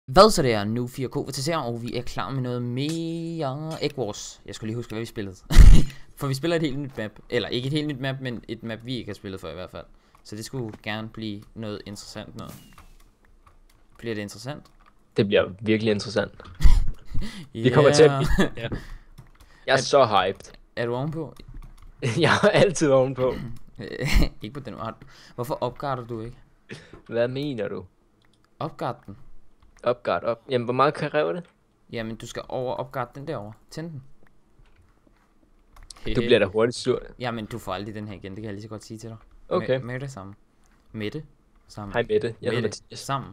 Hvad så der? Nu 4K VTC'er, og vi er klar med noget mere Egg Wars. Jeg skulle lige huske, hvad vi spillede. For vi spiller et helt nyt map. Eller ikke et helt nyt map, men et map, vi ikke har spillet før i hvert fald. Så det skulle gerne blive noget interessant noget. Bliver det interessant? Det bliver virkelig interessant. Vi kommer til at... Ja. Jeg er så hyped. Er du ovenpå? Jeg er altid ovenpå. Ikke på den måde. Hvorfor opgarder du ikke? Hvad mener du? Opgard den. Opgard op. Jamen, hvor meget kræver det? Jamen, du skal opgarde den derovre. Tænd den. Du bliver da hurtigt sur. Jamen, du får aldrig den her igen. Det kan jeg lige så godt sige til dig. Okay. Med det samme. Mette. Sammen. Hej Mette. Jeg hedder Mette. Mathias. Sammen.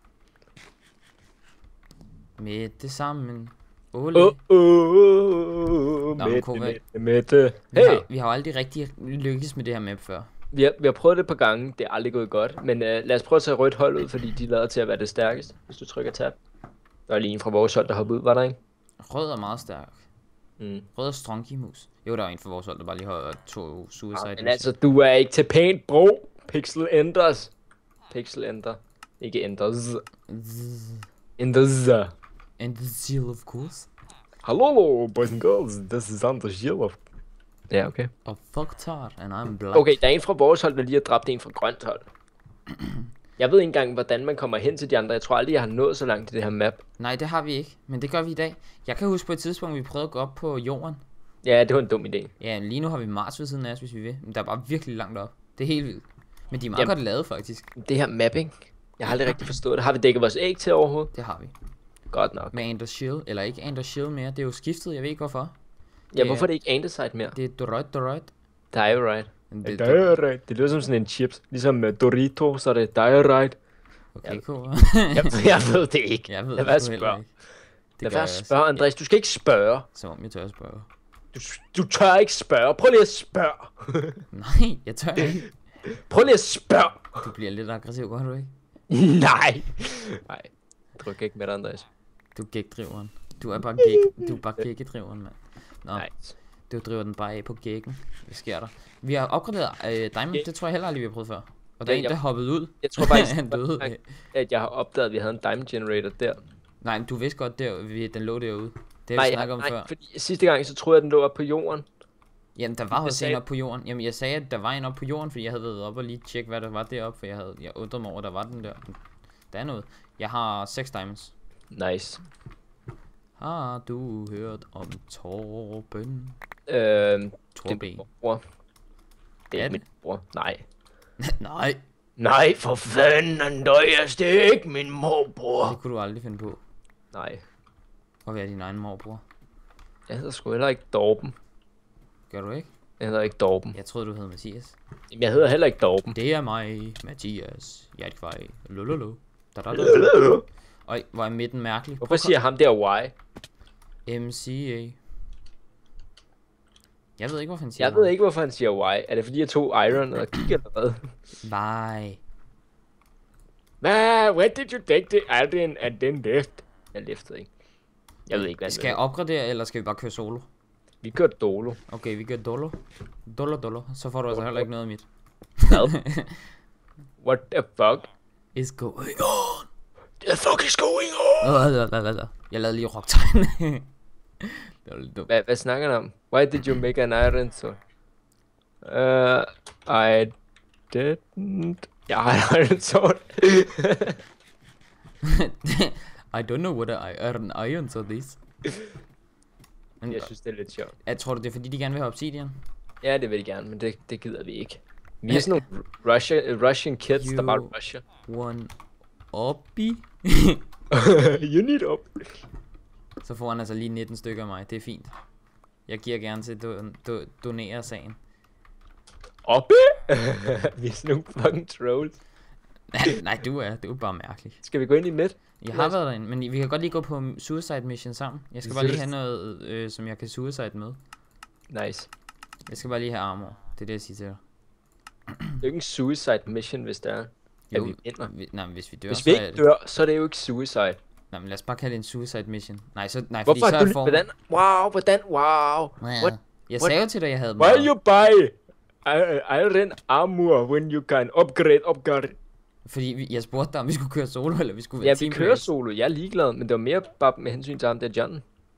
Mette sammen. Ole. Mette. Hey! Vi har jo aldrig rigtig lykkes med det her map før. Vi har prøvet det et par gange. Det er aldrig gået godt. Men lad os prøve at tage rødt hold ud, fordi de lader til at være det stærkeste. Hvis du trykker tab. Der er lige en fra vores hold, der hoppede ud, var der ikke? Rød er meget stærk. Rød er Strongy Mus. Jo, der er en fra vores hold, der bare lige har to suicide. Men altså, du er ikke til pænt, bro. Pixel Enders. Pixel Ender. Ikke Enders. Enders. And the seal, of course. Hello, boys and girls. This is Anders Gillov. Ja, okay. Og fuck tart, and I'm black. Okay, der er en fra vores hold, der lige har dræbt en fra grønt hold. Jeg ved ikke engang, hvordan man kommer hen til de andre. Jeg tror aldrig, jeg har nået så langt i det her map. Nej, det har vi ikke. Men det gør vi i dag. Jeg kan huske på et tidspunkt, vi prøvede at gå op på jorden. Ja, det var en dum idé. Ja, lige nu har vi Mars ved siden af os, hvis vi vil. Men der er bare virkelig langt op. Det er helt vildt. Men de er meget godt lavet, faktisk. Det her mapping, jeg har aldrig rigtig forstået det. Har vi dækket vores æg til overhovedet? Det har vi. Godt nok. Med Anders Shield, eller ikke Anders Shield mere. Det er jo skiftet, jeg ved ikke hvorfor. Ja, hvorfor er det ikke Andesite mere? Det er Dorite. Diorite. Diorite. Det lyder som sådan en chips. Ligesom Dorito, så er det Diorite. Okay, cool. jeg ved det ikke. Jeg ved det det ikke. Lad være spørge, Andreas. Du skal ikke spørge. Som om jeg tør at spørge. Du tør ikke spørge. Prøv lige at spørge. Nej, jeg tør ikke. Prøv lige at spørge. Du bliver lidt aggressiv, gør du ikke? Nej. Nej. Dryk ikke med dig, Andreas. Du er gækdriveren. Du er bare gækkedriveren, mand. Nå, nice. Du driver den bare af på gækken. Hvad sker der? Vi har opgraderet Diamond, det tror jeg heller aldrig, vi har prøvet før. Og der er en, der hoppede ud. Jeg tror faktisk, han døde. At jeg har opdaget, at vi havde en Diamond Generator der. Nej, men du vidste godt, den lå derude. Det har vi snakket om før. Fordi sidste gang, så troede jeg, at den lå op på jorden. Jamen, der var også en op på jorden. Jamen, jeg sagde, at der var en op på jorden, fordi jeg havde været op og lige tjekke, hvad der var deroppe. For jeg undrede mig over, at der var den der. Der er noget. Jeg har 6 diamonds. Nice. Har du hørt om Torben? Torben. Bror. Det er ikke min bror. Nej. Nej. Nej, for fanden, Andreas, det er ikke min morbror. Det kunne du aldrig finde på. Nej. Og være din egen morbror. Jeg hedder sgu heller ikke Dorben. Gør du ikke? Jeg hedder ikke Dorben. Jeg troede, du hed Mathias. Jamen, jeg hedder heller ikke Dorben. Det er mig, Mathias. Jeg er et kvej. Lololo. Øj, hvor er midten mærkelig. Hvorfor siger ham der Y? MCA. Jeg ved ikke, hvorfor han siger Jeg ved ikke, hvorfor han siger Y. Er det fordi, jeg tog Iron og kigger eller hvad? Nej. When did you take the Iron and then left? Jeg leftede ikke. Jeg ved ikke, hvad skal jeg opgradere, eller skal vi bare køre solo? Vi kører dolo. Okay, vi kører dolo. Dolo. Så får du altså heller ikke noget af mit. Hvad? What the fuck is going on? The fuck is going on? Jeg lavede lige rocktegn. Det var lidt dumt. Hvad snakker du om? Why did you make an iron sword? I didn't. Jeg har en iron sword. I don't know what an iron sword is. Jeg synes, det er lidt sjovt. Jeg tror du, det er fordi, de gerne vil have obsidian? Ja, det vil de gerne, men det gider vi ikke. Vi er sådan nogle Russian kids, der bare rusher. One oppy. You need up. Så får han altså lige 19 stykker af mig. Det er fint. Jeg giver gerne til at donere sagen. Oppy? Vi er sådan nogle fucking trolls. Nej, du er bare mærkelig. Skal vi gå ind i midt? Jeg har været derinde, men vi kan godt lige gå på suicide mission sammen. Jeg skal bare lige have noget, som jeg kan suicide med. Nice. Jeg skal bare lige have armor. Det er det, jeg siger til dig. Det er jo ikke en suicide mission, hvis det er. Jo, nej, hvis vi dør, hvis vi ikke dør, så er det jo ikke suicide. Nej, men lad os bare kalde det en suicide mission. Nej, hvorfor fordi så er du hvordan? Wow. What? Jeg sagde jo til dig, jeg havde Why you buy iron armor when you can upgrade? Fordi jeg spurgte dig, om vi skulle køre solo, eller vi skulle være Ja, vi team kører race. solo. Jeg er ligeglad, men det var mere bare med hensyn til ham der John.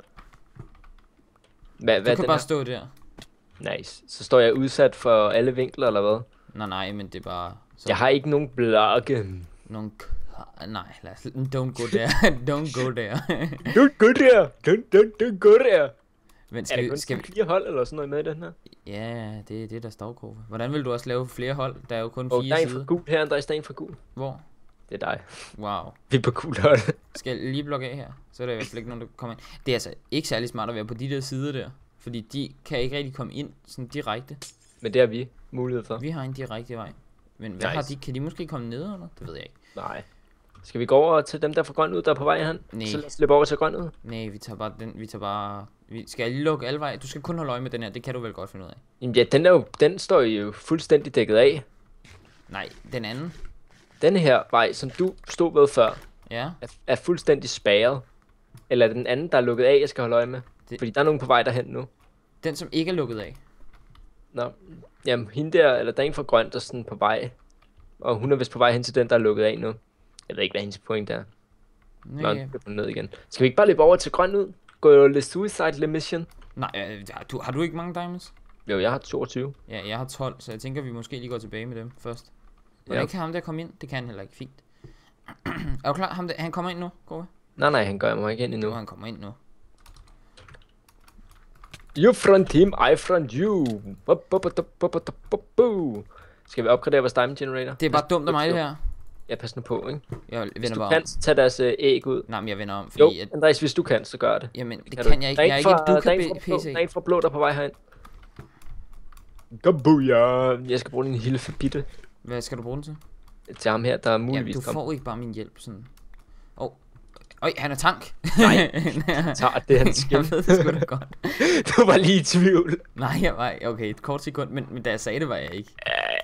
Hvad Du kan den bare her? stå der. Nice. Så står jeg udsat for alle vinkler, eller hvad? Nej, men det er bare... Så Jeg har ikke nogen blokke. nogle... Nej, lad os... Don't go there. Don't go there. Don't go there. Don't go there. Men Er der kun skal vi... 4 hold eller sådan noget med i den her? Ja, det er det, der står, Kåre. Hvordan vil du også lave flere hold? Der er jo kun Og 4 der er en sider. for gul her, Andreas, der er en for gul. Hvor? Det er dig. Wow. Vi er på gul hold. Skal jeg lige blokke af her? Så er der i hvert fald ikke nogen, der kommer ind. Det er altså ikke særlig smart at være på de der sider der. Fordi de kan ikke rigtig komme ind sådan direkte. Men det har vi mulighed for. Vi har en direkte vej. Men hvad Nice. har de? Kan de måske komme ned eller? Det ved jeg ikke. Nej. Skal vi gå over til dem, der får grøn ud, der er på vej hen? Nej. Så lad os slippe over til grøn ud. Nej, vi tager bare den. Vi tager bare... Skal jeg lige lukke alle veje? Du skal kun holde øje med den her. Det kan du vel godt finde ud af. Jamen ja, den står jo fuldstændig dækket af. Nej, den anden. Den her vej, som du stod ved før, Ja. er fuldstændig spærret. Eller er det den anden, der er lukket af, jeg skal holde øje med? Det- Fordi der er nogen på vej derhen nu. Den som ikke er lukket af. Nå, jamen hende der, eller der er en fra grøn, der er sådan på vej. Og hun er vist på vej hen til den, der er lukket af nu. Jeg ved ikke, hvad hendes point er. Nå, Nej, nu er ned igen. Skal vi ikke bare løbe over til grøn ud? Gå le suicide mission? nej har du ikke mange diamonds? Jo, jeg har 22. Ja, jeg har 12, så jeg tænker, vi måske lige går tilbage med dem først. Hvordan Ja. kan ham der komme ind? Det kan han heller ikke. Fint. Er du klar? Ham der, han kommer ind nu, Gårde? Nej, han gør mig ikke ind Nu endnu. han kommer ind nu. You front team, I front you. Skal vi opgradere vores diamond generator? Det er bare dumt af mig, det her. Ja, pas nu på, ikke? Jeg Hvis vender du bare kan, om. så tag deres æg ud. Nej, men jeg vender om, Jo, fordi... Andreas, hvis du kan, så gør det. Jamen, det du kan jeg ikke. Der Jeg er ikke der er en en fra blå, PC. der er en fra blå, der er på vej herind. Gabuja. Jeg skal bruge en lille bitte Hvad skal du bruge den til? til ham her, der er Jamen, muligvis du kommer. får ikke bare min hjælp, sådan... Øj, han er tank! Nej, tager det hans skin. Jeg ved det sgu da godt. Du var lige i tvivl. Nej, jeg var... Okay, et kort sekund, men da jeg sagde det, var jeg ikke.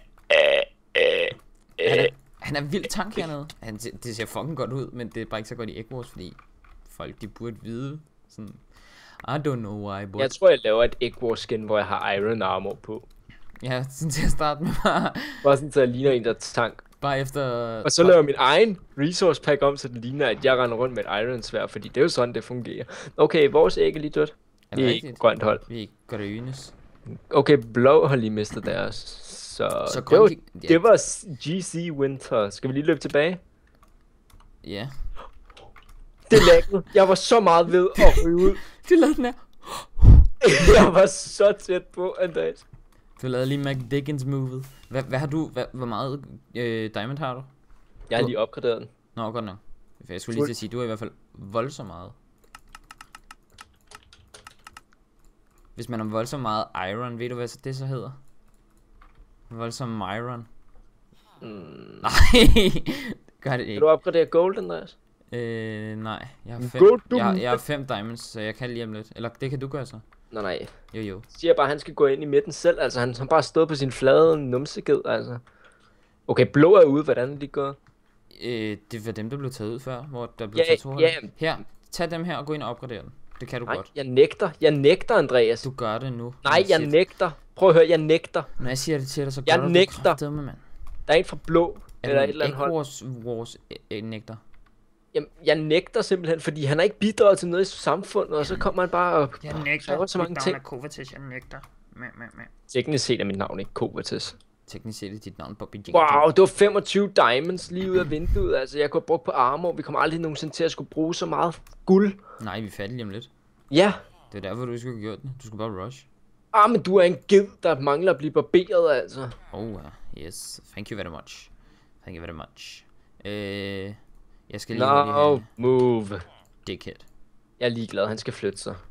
Han er vildt tank hernede. Det ser fucking godt ud, men det er bare ikke så godt i Egg Wars, fordi folk de burde vide sådan... I don't know why, but... Jeg tror, jeg laver et Egg Wars skin, hvor jeg har iron armor på. Ja, sådan til at starte med Bare sådan, så jeg ligner en, der er tank. bare efter... Og så laver jeg min egen resource pack om, så det ligner, at jeg render rundt med et iron sværd, fordi det er jo sådan, det fungerer. Okay, vores æg er lige dødt. Er Vi det er ikke rigtigt? grønt hold. Vi er ikke godt ønes. Okay, blå har lige mistet deres. Så Så det, var, grøn ja, det var GC Winter. Skal vi lige løbe tilbage? ja. Det laggede. Jeg var så meget ved at ryge ud. Du lavede den her. Jeg var så tæt på, Andreas. Du lavede lige Mac Dickens movet. Hvad har du... Hvor meget diamond har du? Jeg har lige opgraderet den. Nå, godt nok. Jeg skulle lige til at sige, du har i hvert fald voldsomt meget. Hvis man har voldsomt meget iron, ved du hvad det så hedder? Voldsomt iron. Nej, gør det Kan ikke. du opgradere gold, Andreas? Nej, jeg har Go to jeg har 5 diamonds, så jeg kan lige om lidt. Eller det kan du gøre så. Nej. Jo. Siger bare, at han skal gå ind i midten selv. Altså, han har bare stået på sin flade numseged, altså. Okay, blå er ude. Hvordan er det gået? Det var dem, der blev taget ud før, hvor der blev Ja, taget 2 hold. ja. Her, tag dem her og gå ind og opgradere dem. Det kan du Nej, godt. jeg nægter. Jeg nægter, Andreas. Du gør det nu. Nej, jeg nægter. Prøv at høre, jeg nægter. Når jeg siger det til dig, så Jeg gør du nægter. kraftedeme, mand. Der er en fra blå. Eller Er et du eller andet hold. Wars nægter? Jamen, jeg nægter simpelthen, fordi han har ikke bidraget til noget i samfundet, og så kommer han bare og kræver så mange ting. Kovacic, jeg nægter. Teknisk set er mit navn ikke Kovacs. Teknisk set er dit navn Bobby Jenkins. Wow, det var 25 diamonds lige ud af vinduet. Altså, jeg kunne have brugt på armor. Vi kommer aldrig nogensinde til at skulle bruge så meget guld. Nej, vi er færdige lige om lidt. Ja. Det er derfor, du ikke skulle have gjort det. Du skulle bare rush. Men du er en ged, der mangler at blive barberet, altså. Yes. Thank you very much. Thank you very much. Jeg skal lige hurtigt No, have move. dickhead. Jeg er ligeglad, han skal flytte sig.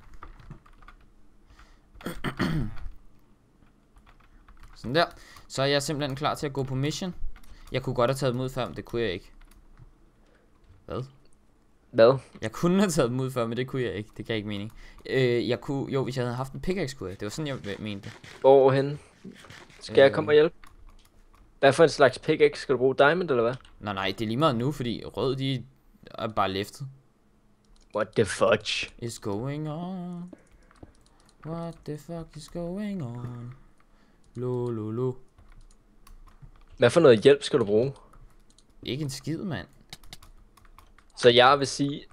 Sådan der. Så er jeg simpelthen klar til at gå på mission. Jeg kunne godt have taget dem ud før, men det kunne jeg ikke. Hvad? Hvad? Jeg kunne have taget dem ud før, men det kunne jeg ikke. Det gav ikke mening. Jeg kunne, jo, hvis jeg havde haft en pickaxe, kunne jeg. Det var sådan, jeg mente. Hvorhen? Skal jeg komme og hjælpe? Hvad for en slags pickaxe? Skal du bruge diamond, eller hvad? Nej, det er lige meget nu, fordi rød, de er bare leftet. What the fudge? Is going on? What the fuck is going on? Lo. Hvad for noget hjælp skal du bruge? Ikke en skid, mand. Så jeg vil sige...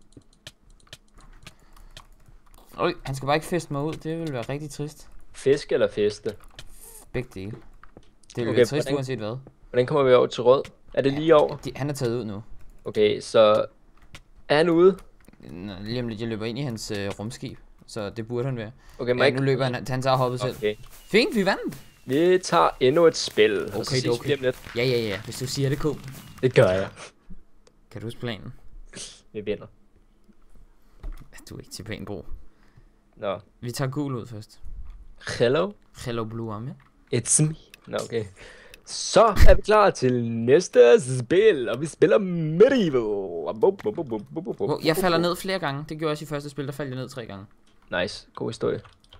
Øj, han skal bare ikke feste mig ud. Det vil være rigtig trist. Fisk eller feste? Begge dele. Det vil Okay, være trist hvordan- uanset hvad. Hvordan kommer vi over til rød? Er det lige over? Han er taget ud nu. Okay, så... Er han ude? Lige om lidt, jeg løber ind i hans rumskib. Så det burde han være. Okay, må Ja, jeg nu ikke... løber han tager hoppet selv. Okay. Fint, vi vandt. Vi tager endnu et spil. Og så Okay, ses vi okay. lige om lidt. Ja. Hvis du siger det, K. Det gør jeg. Kan du huske planen? Vi vinder. Du er ikke til pæn bro. Nå. Vi tager gul ud først. Hello? Hello Blue Army. It's me. Nå, okay. Så er vi klar til næste spil, og vi spiller Medieval. Jeg falder ned flere gange. Det gjorde jeg også i første spil, der faldt jeg ned 3 gange. Nice, god historie.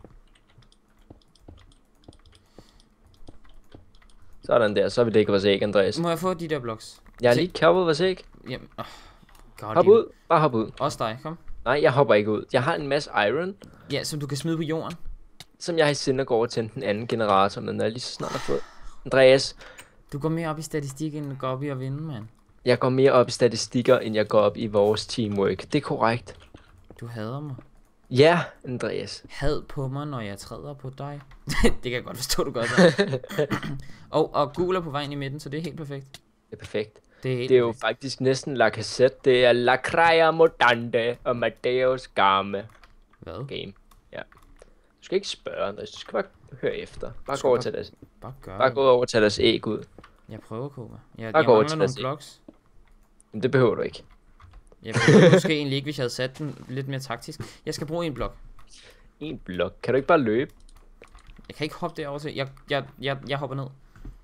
Sådan der, så har vi dækket vores æg, Andreas. Må jeg få de der blocks? Jeg har lige kappet vores æg. Jamen, God, Hop ud, bare hop ud. Også dig, kom. Nej, jeg hopper ikke ud. Jeg har en masse iron, Ja, som du kan smide på jorden. som jeg i sinde går over til den anden generator, men når jeg lige så snart har fået. Andreas, Du går mere op i statistik, end du går op i at vinde, mand. jeg går mere op i statistikker, end jeg går op i vores teamwork. Det er korrekt. Du hader mig. Ja, Andreas. Had på mig, når jeg træder på dig. Det kan jeg godt forstå, du gør så. og gul er på vejen i midten, så det er helt perfekt. Det er perfekt. Det er helt Det er jo perfekt. faktisk næsten La Cassette. Det er La Craia Modante og Matteus Game Hvad? game. Ja. Du skal ikke spørge, Andreas. Du skal bare høre efter. Bare skal gå over bare- til deres. Bare gør Bare det. gå over og tage deres æg ud. Jeg prøver, Koba. Jeg Bare gå over mangler til nogle dig. blocks. Men det behøver du ikke. Jeg behøver måske egentlig ikke, hvis jeg havde sat den lidt mere taktisk. Jeg skal bruge en blok. En blok. Kan du ikke bare løbe? Jeg kan ikke hoppe derover til. Jeg hopper ned.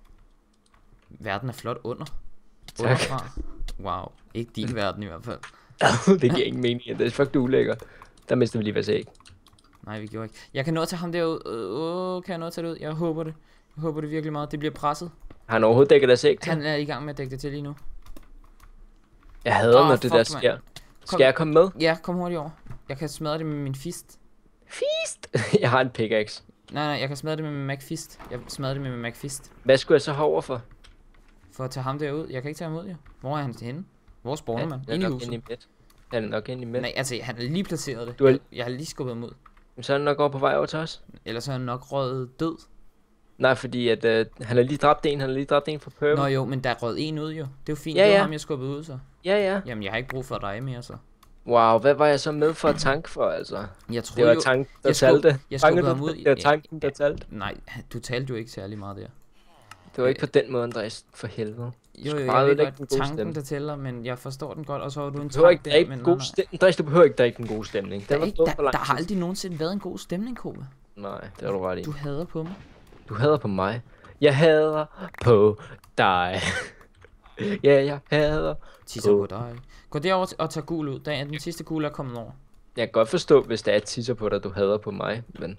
Verden er flot under. Tak. Underfra. Wow. Ikke din verden i hvert fald. Det giver ingen mening. Det er fucking ulækker. Der mister vi lige vores æg. Nej, vi gjorde ikke. Jeg kan nå at tage ham derud. Kan jeg nå at tage det ud? Jeg håber det. Jeg håber det virkelig meget. Det bliver presset. Har han overhovedet dækket deres æg til? Han er i gang med at dække det til lige nu. Jeg hader, når det fuck, der mand. sker. Skal jeg komme med? Ja, kom hurtigt over. Jeg kan smadre det med min fist. Fist! Jeg har en pickaxe. Nej, jeg kan smadre det med min McFist. Jeg smadrer det med min McFist. Hvad skulle jeg så have over for? For at tage ham derud. Jeg kan ikke tage ham ud, jo. Hvor er han henne? Hvor spawner man? Han Inde er i nok huset. inde i midt. Han er nok inde i midt. Nej, altså, han har lige placeret det. Du har- Jeg har lige skubbet ham ud. Så er han nok over på vej over til os. Ellers er han nok røget død. Nej, fordi at han har lige dræbt en. Han har lige dræbt en fra Purple. Nå jo, men der er røget en ud jo. Det er jo fint, Ja, det var ja. ham, jeg skubbede ud så. Ja, ja. Jamen, jeg har ikke brug for dig mere så. Wow, hvad var jeg så med for at tanke for, altså? Jeg Det troede var jo... tanken, der jeg talte. jeg Fangede skubbede du ham ud. det? Det var tanken, der talte. Nej, du talte jo ikke særlig meget der. Det var ikke på den måde, Andreas. For helvede. Jo, skal jo, bare jeg ved ødelægge godt, den gode tanken stemning. der tæller, men jeg forstår den godt, og så var du en Du behøver tank ikke drikke men den nej, gode nej. stemning. Andreas, du behøver ikke drikke den gode stemning. Der, Den er var ikke, stået der, for lang der har tid. aldrig nogensinde været en god stemning, Kobe. Nej, det har du ret i. Du hader på mig. Du hader på mig. Jeg hader på dig. Ja, jeg hader. Tisser på dig. Gå derover og tag gul ud. Den sidste gul er kommet over. Jeg kan godt forstå, hvis der er tisser på dig, du hader på mig, men...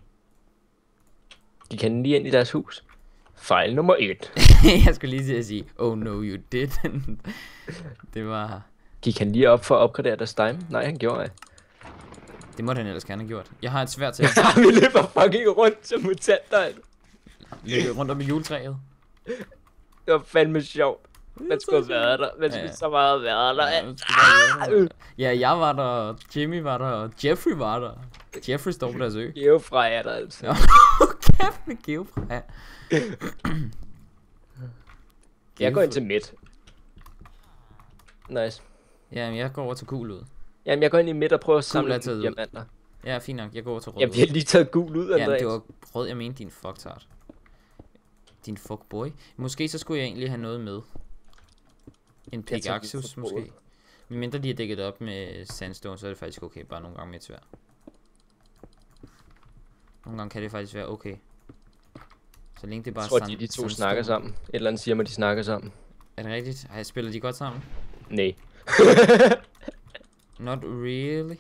De kan lige ind i deres hus. Fejl nummer 1. Jeg skulle lige til at sige, oh no you didn't. Det var... Gik han lige op for at opgradere deres time? Nej, han gjorde ikke. Det måtte han ellers gerne have gjort. Jeg har et svært til at Vi løber fucking rundt som mutanter. løbe rundt om i juletræet. Det var fandme sjovt. Man skulle være der. Man skulle Ja. så meget være der. Ja, det skulle bare være der. Ja, jeg var der, og Jimmy var der, og Jeffrey var der. Jeffrey står på deres ø. Geo fra jer der altså. Ja. Kæft med geofra. Jeg går ind til midt. Nice. Ja, men jeg går over til gul ud. Jamen, jeg går ind i midt og prøver at samle er taget ud. diamanter. Ja, fint nok. Jeg går over til rød. Jeg bliver lige taget gul ud, Ja, Andreas. det var rød, jeg mente din fucktard. Din fuckboy. Måske så skulle jeg egentlig have noget med. En Jeg tager pickaxus lige måske. forbrød. Men mindre de har dækket op med sandstone, så er det faktisk okay. Bare nogle gange med et sværd. Nogle gange kan det faktisk være okay. Så længe det er bare Jeg tror, de to sandstone. snakker sammen. Et eller andet siger mig, de snakker sammen. Er det rigtigt? Ej, spiller de godt sammen? Nej. Not really.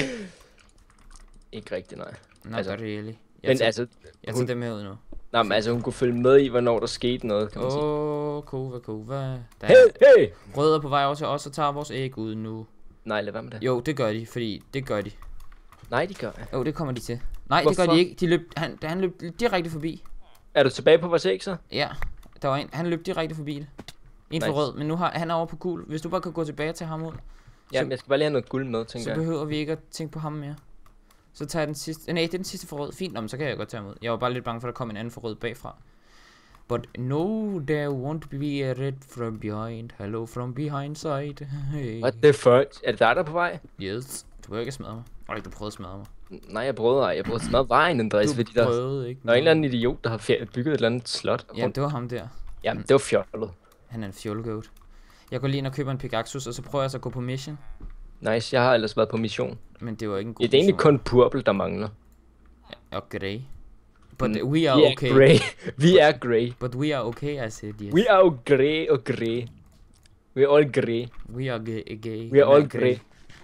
Ikke rigtigt, nej. Not Altså, really. Men altså, Jeg hun- tager dem her ud nu. nej, men altså, hun kunne følge med i, hvornår der skete noget, kan man sige. Kova. Der Hey, er hey! rødder på vej over til os og tager vores æg ud nu. Nej, lad være med det. Jo, det gør de, fordi det gør de. Nej, de gør jeg. Jo, det kommer de til. Nej, det gør Hvorfor? de ikke. De løb, han løb direkte forbi. Er du tilbage på vores æg, så? Ja, der var en. Han løb direkte forbi det. En for rød, men nu har han er over på gul. Hvis du bare kan gå tilbage til ham ud. Ja, men jeg skal bare lige have noget guld med, tænker jeg. Så behøver vi ikke at tænke på ham mere. Så tager jeg den sidste. Nej, det er den sidste for rød. Fint, men så kan jeg godt tage ham ud. Jeg var bare lidt bange for, at der kom en anden for rød bagfra. But no, there won't be a red from behind. Hello from behind side. Hey. What the fuck? Er det dig, der er på vej? Yes. Du behøver ikke at smadre mig. Og ikke, du prøvede at smadre mig. Nej, jeg prøvede at smadre vejen, Andreas. Du prøvede ikke. Der er en eller anden idiot, der har bygget et eller andet slot. Ja, det var ham der. Jamen, det var fjollet. Han er en fjolgoat. Jeg går lige ind og køber en pickaxe, og så prøver jeg så at gå på mission. Nice, jeg har ellers været på mission. Men det var ikke en god mission. Det er egentlig kun purple, der mangler. Ja, og grey. But we are okay. Grey. Vi er grey. But we are okay, I said yes. We are grey og grey. We are all grey. We are gay. We are all grey.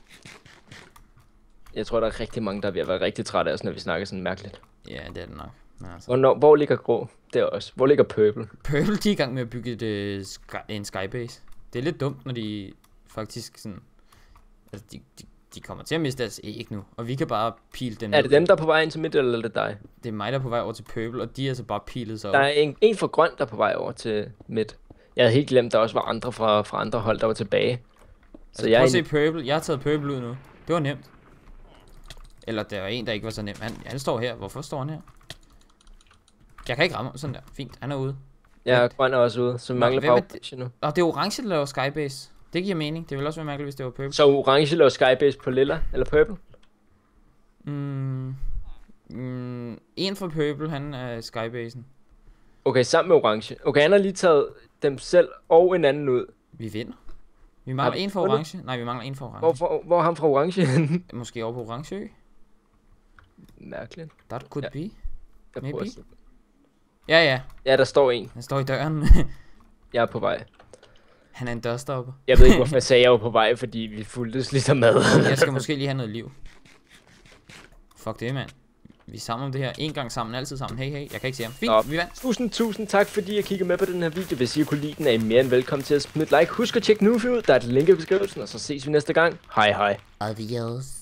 Jeg tror, der er rigtig mange, der er ved at være rigtig trætte af os, når vi snakker sådan mærkeligt. Ja, det er det nok. Altså. Hvor ligger grå? Det er også. Hvor ligger purple? Purple, de er i gang med at bygge en skybase. Det er lidt dumt, når de faktisk sådan... Altså, de kommer til at miste deres æg nu, og vi kan bare pile dem. Er det dem, der er på vej ind til midt, eller er det dig? Det er mig, der er på vej over til purple, og de er så bare pilet sig op. Der er en fra grøn, der er på vej over til midt. Jeg havde helt glemt, der også var andre fra andre hold, der var tilbage. Så altså, prøv at se purple. Jeg har taget purple ud nu. Det var nemt. Eller der var en, der ikke var så nem. Han står her. Hvorfor står han her? Jeg kan ikke ramme ham. Sådan der. Fint. Han er ude. Ja, grøn er også ude. Så mangler bare orange nu. Og det er orange, der laver skybase. Det giver mening. Det ville også være mærkeligt, hvis det var purple. Så orange laver skybase på lilla? Eller purple? En fra purple, han er skybasen. Okay, sammen med orange. Okay, han har lige taget dem selv og en anden ud. Vi vinder. Vi mangler en for orange. Nej, vi mangler en for orange. Hvor er ham fra orange henne? Måske over på orange ø. Mærkeligt. That could be. Maybe. Ja. Ja, der står en. Han står i døren. Jeg er på vej. Han er en dørstopper. Jeg ved ikke, hvorfor jeg sagde, jeg var på vej, fordi vi fuldtes ligesom mad. Jeg skal måske lige have noget liv. Fuck det, mand. Vi samler om det her. En gang sammen, altid sammen. Hey. Jeg kan ikke se ham. Fint, vi vandt. Tusind tak, fordi I kiggede med på den her video. Hvis I kunne lide den, er I mere end velkommen til at smide et like. Husk at tjekke Nufi ud. Der er et link i beskrivelsen, og så ses vi næste gang. Hej. Adios.